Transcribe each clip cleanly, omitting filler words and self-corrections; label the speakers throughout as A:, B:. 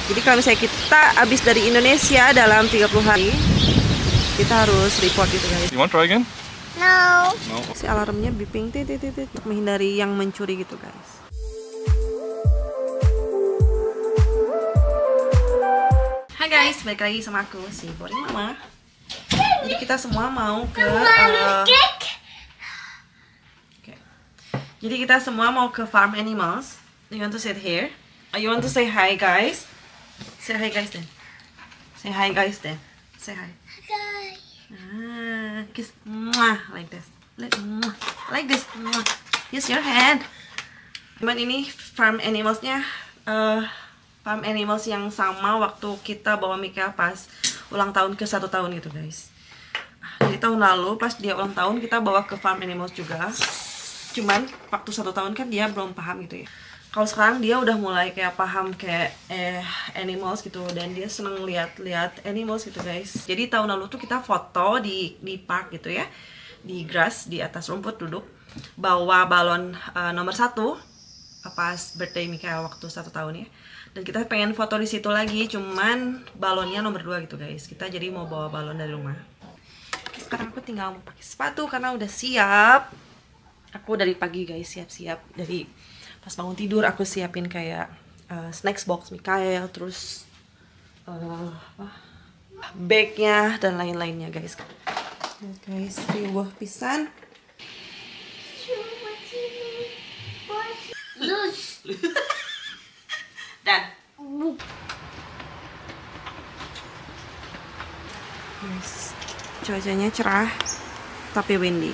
A: Jadi kalau misalnya kita habis dari Indonesia dalam 30 hari, kita harus report gitu guys.
B: You want to try again?
C: No.
B: No.
A: Si alarmnya beeping untuk menghindari yang mencuri gitu guys. Hai guys, balik lagi sama aku si Boring Mama. Jadi kita semua mau ke Jadi kita semua mau ke farm animals. You want to sit here? You want to say hi guys? Say hi guys then. Say hi guys then. Say hi.
C: Hi.
A: Kiss. Mwah, like this. Like this. Mwah. Use your hand. Cuman ini farm animalsnya farm animals yang sama waktu kita bawa Mika pas ulang tahun ke 1 tahun gitu guys. Jadi tahun lalu pas dia ulang tahun kita bawa ke farm animals juga. Cuman waktu 1 tahun kan dia belum paham gitu ya. Kalau sekarang dia udah mulai kayak paham kayak animals gitu, dan dia seneng lihat animals gitu guys. Jadi tahun lalu tuh kita foto di park gitu ya, di grass, di atas rumput duduk, bawa balon nomor 1 pas birthday Mika waktu 1 tahun ya. Dan kita pengen foto di situ lagi, cuman balonnya nomor 2 gitu guys. Kita jadi mau bawa balon dari rumah. Sekarang aku tinggal mau pakai sepatu karena udah siap. Aku dari pagi guys siap-siap, dari pas bangun tidur aku siapin kayak snacks box Mikael, terus bagnya dan lain-lainnya guys. Guys, buah pisang. Dan guys, cuacanya cerah tapi windy.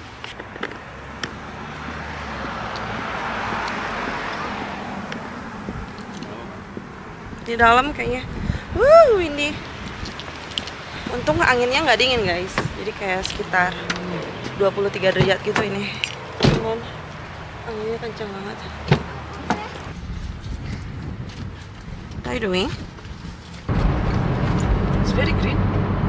A: Di dalam kayaknya windy. Untung anginnya nggak dingin guys, jadi kayak sekitar 23 derajat gitu ini. Cuman anginnya kencang banget. What are you doing? It's very green.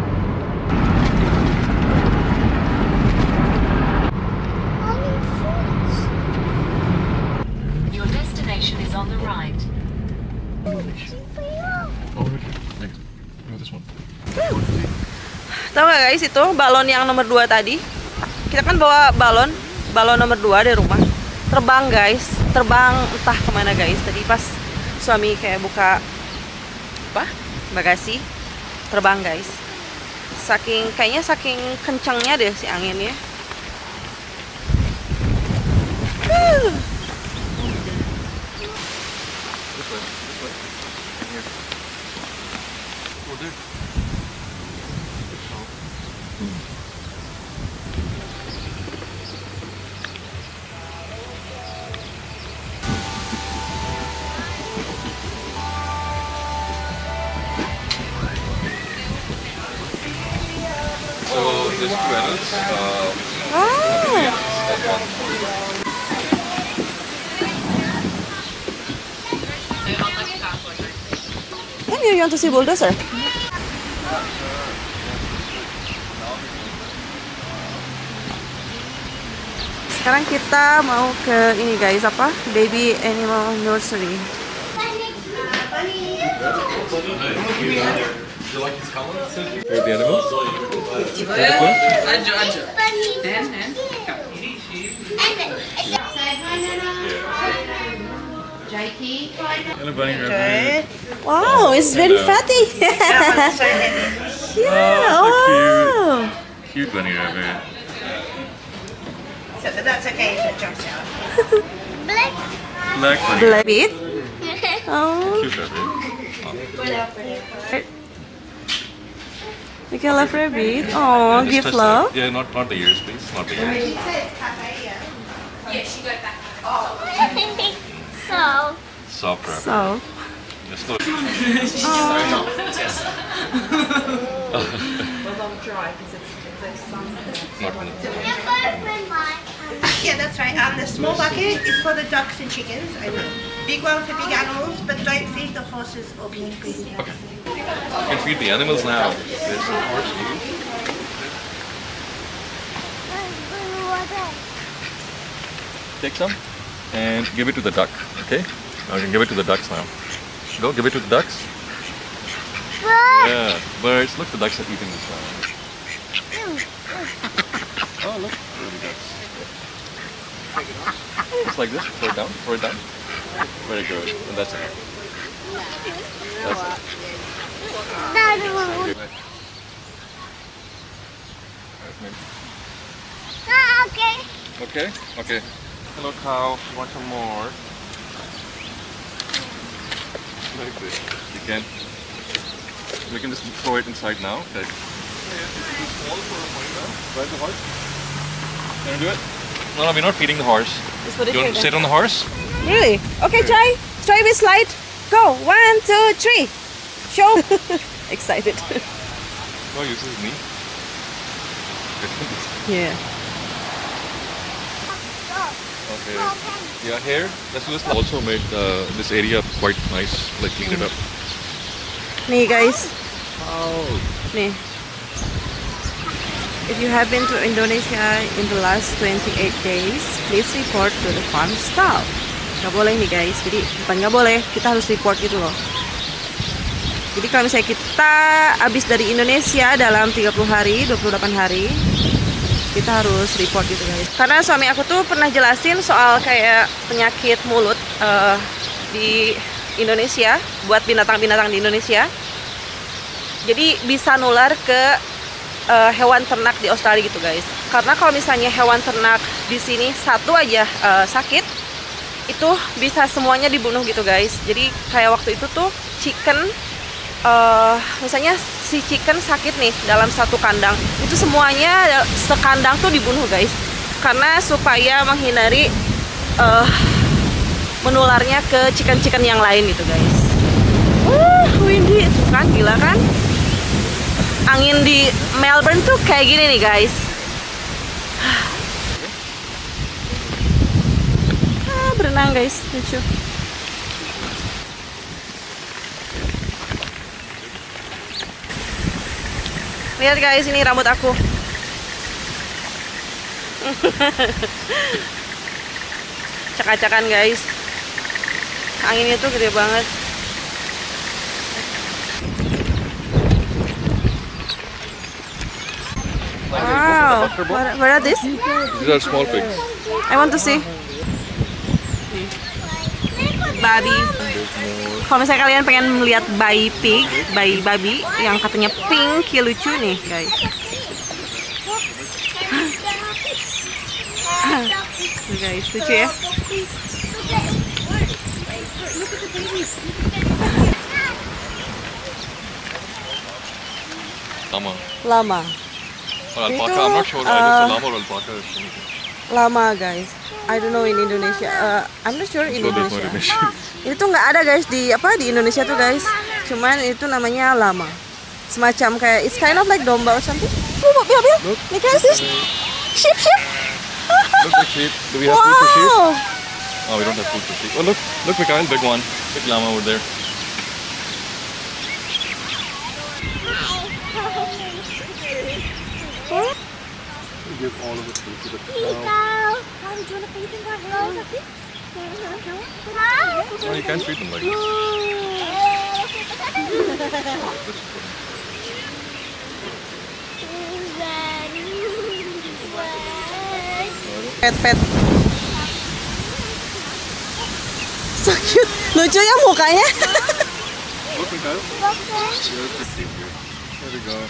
D: Your destination is on the right.
A: Tahu nggak guys, itu balon yang nomor 2 tadi, kita kan bawa balon nomor 2 dari rumah, terbang guys, terbang entah kemana guys. Tadi pas suami kayak buka bagasi, terbang guys. Kayaknya saking kencangnya deh si anginnya.
B: So there's 2 adults.
A: Then you want to see bulldozer? Sekarang kita mau ke ini guys, apa? Baby Animal Nursery.
B: Here's the animals. Hello, bunny rabbit.
A: Wow, it's very fatty. Yeah, wow.
B: Cute bunny rabbit.
E: So that's okay if it jumps out.
B: Black bunny.
A: Black bit. Oh,
B: Cute rabbit.
A: you can love rabbit. Oh,
B: Just
A: give
B: touch
A: love.
B: that. Yeah, not the ears, please. Not the ears.
C: So.
B: Soft rabbit.
A: So,
B: Just look.
E: Yeah, that's right. The small bucket is for the ducks and chickens. And the big one for big animals, but don't feed the horses or pigs.
B: You can feed the animals now. There's some horse food. Take some and give it to the duck, okay? Now you can give it to the ducks now. Go, give it to the ducks. Yeah, birds. Look, the ducks are eating this one. Oh, look, really ducks. Just like this. Throw it down. Throw it down. Very good. And that's it. That's it.
C: Okay.
B: Okay. Okay. Hello, cow. You want some more? Like this. You can. We can just throw it inside now. Okay. Too small for a point now. Drive the horse. Can you do it? No, we're not feeding the horse.
A: Just put it
B: You
A: here
B: want to
A: then.
B: sit on the horse?
A: Really? Okay, try. Try with slide. Go. 1, 2, 3. Show. Excited.
B: No, use his knee.
A: Yeah.
B: Okay. Yeah, here. Let's do this. Also made this area quite nice. Like clean it up.
A: Nih guys.
B: Oh.
A: Nih. If you have been to Indonesia in the last 28 days, please report to the farm staff. Gak boleh nih guys. Jadi bukan gak boleh, kita harus report gitu loh. Jadi kalau misalnya kita habis dari Indonesia dalam 30 hari, 28 hari, kita harus report gitu guys. Karena suami aku tuh pernah jelasin soal kayak penyakit mulut di Indonesia buat binatang-binatang di Indonesia. Jadi bisa nular ke hewan ternak di Australia gitu guys. Karena kalau misalnya hewan ternak di sini satu aja sakit, itu bisa semuanya dibunuh gitu guys. Jadi kayak waktu itu tuh chicken, misalnya si chicken sakit nih dalam satu kandang, itu semuanya sekandang tuh dibunuh guys. Karena supaya menghindari menularnya ke chicken-chicken yang lain gitu guys. Windy, tuh kan gila kan? Angin di Melbourne tuh kayak gini nih guys. Berenang guys, lucu. Lihat guys, ini rambut aku. Cak-cakan guys. Anginnya tuh gede banget. Wow, what are these?
B: These are small pigs.
A: I want to see. Babi. Kalau misalnya kalian pengen melihat bayi pig, bayi babi yang katanya pink, lucu nih guys. Guys, lucu ya.
B: Lama.
A: Lama.
B: Or alpaca. I'm not sure. I just llama or alpaca.
A: Lama guys. I don't know in Indonesia. I'm not sure in
B: So there's no
A: Indonesia.
B: Indonesian.
A: Itu tuh nggak ada guys di Indonesia tuh guys. Cuman itu namanya lama. Semacam kayak it's kind of like domba or something. Bil.
B: Look.
A: Nih kan sih. Sheep.
B: Look, the sheep. Do we have food for sheep?
A: Wow.
B: Oh, we don't have food for sheep. Oh, look, Mikhail, big one. Big llama over there. We give all of it food to the cow. No, you can't treat them like this.
A: Pet. So cute. Lucu ya mukanya.
B: Look, Mikhail. Here's the sheep here. There we go.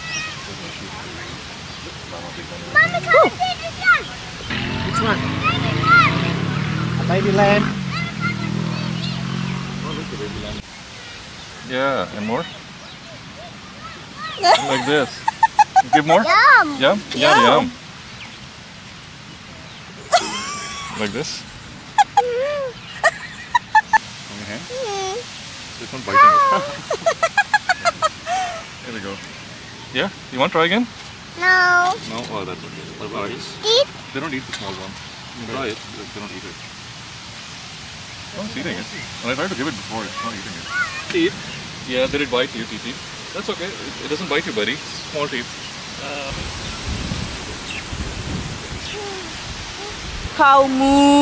C: Which one? A baby lamb.
B: Yeah, and more. Like this. Give more. Yum. Yum. Like this. On your hand. This one biting it. There we go. Yeah. You want to try again?
C: No.
B: No. Oh, that's okay. What about this?
C: Eat.
B: They don't eat the small one. You can try it. They don't eat it. Oh, it's eating it. When I tried to give it before, it's not eating it. Teeth. Yeah, did it bite you, Titi? That's okay. It doesn't bite you, buddy. Small teeth.
A: Cow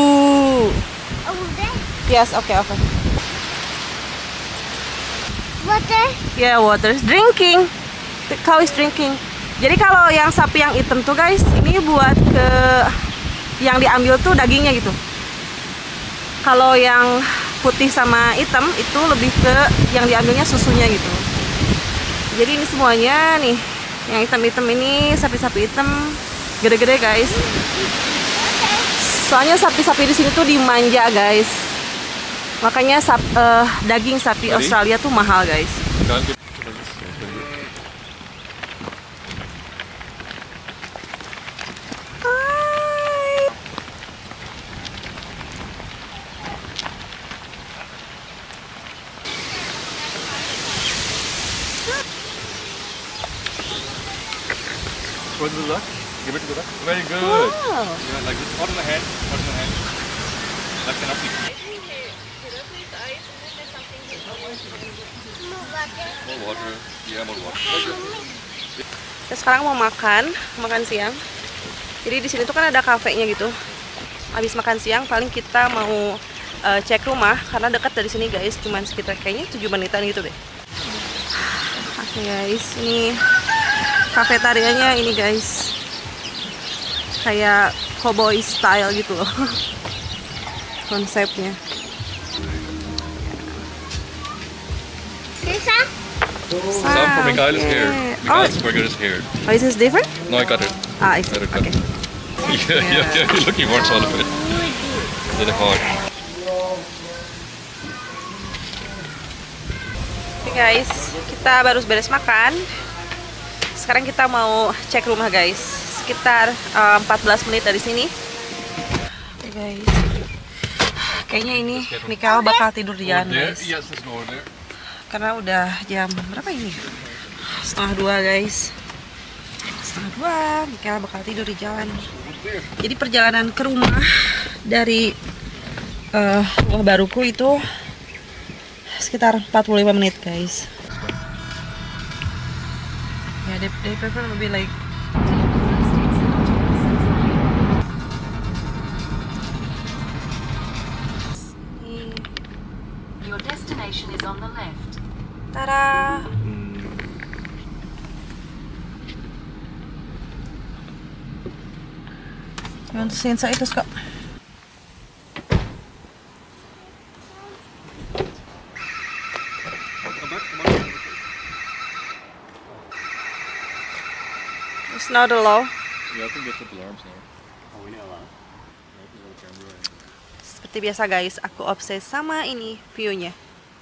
A: moo.
C: Over there.
A: Yes, okay.
C: What water.
A: Yeah, water is drinking. The cow is drinking. Jadi kalau yang sapi yang hitam tuh guys, ini buat ke yang diambil tuh dagingnya gitu. Kalau yang putih sama hitam itu lebih ke yang diambilnya susunya gitu. Jadi ini semuanya nih, yang hitam-hitam ini sapi-sapi hitam gede-gede guys. Soalnya sapi-sapi di sini tuh dimanja guys. Makanya daging sapi Australia tuh mahal guys.
B: What's the duck? Give it to the duck. Very good.
A: Wow.
B: Yeah, like this. Hot in the hand. Hot in the hand. That cannot be. More water. Yeah, more water.
A: Kita sekarang mau makan siang. Jadi di sini tuh kan ada kafenya gitu. Habis makan siang paling kita mau cek rumah karena dekat dari sini guys, cuman sekitar kayaknya 7 menitan gitu deh. Oke guys, ini kafetarianya ini guys. Kayak cowboy style gitu loh. Konsepnya.
C: Sisa?
B: Some for Mikhail is here.
A: Oh,
B: Mikhail's burger is here.
A: oh, is this different?
B: No, I cut it.
A: Ah, I see.
B: Let it cut.
A: Okay.
B: Yeah. You're looking what's all of it. Really hard.
A: Oke guys, kita baru beres makan. Sekarang kita mau cek rumah guys. Sekitar 14 menit dari sini. Oke guys. Kayaknya ini Mikhail bakal tidur di jalan guys.
B: Yes, let's go over there.
A: Karena udah jam berapa ini? 1:30 guys. 1:30, Mikhail bakal tidur di jalan. Jadi perjalanan ke rumah dari rumah baruku itu sekitar 45 menit guys. Ya, they prefer lebih like
D: Your destination is on the left.
A: Tara. You want to see inside this cup? It's not a low.
B: Yeah, I think that's what the alarms now.
A: Seperti biasa guys, aku obses sama ini view-nya.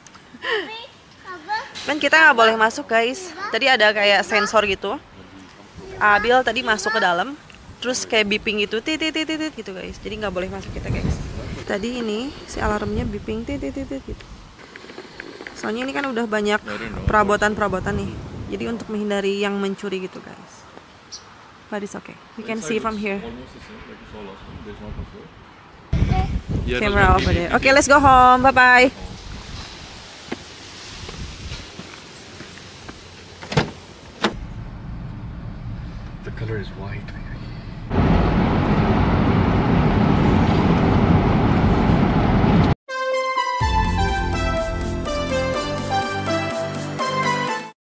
A: Dan kita nggak boleh masuk guys. Tadi ada kayak sensor gitu. Abil tadi masuk ke dalam, terus kayak beeping gitu, titit gitu guys. Jadi nggak boleh masuk kita guys. Tadi ini si alarmnya beeping titit gitu. Soalnya ini kan udah banyak perabotan nih. Jadi untuk menghindari yang mencuri gitu guys. But it's okay. We can see from here.
B: Almost the same, like you saw last one. There's not much there. Yeah,
A: Camera over there. Okay, let's go home. Bye bye.
B: The color is white.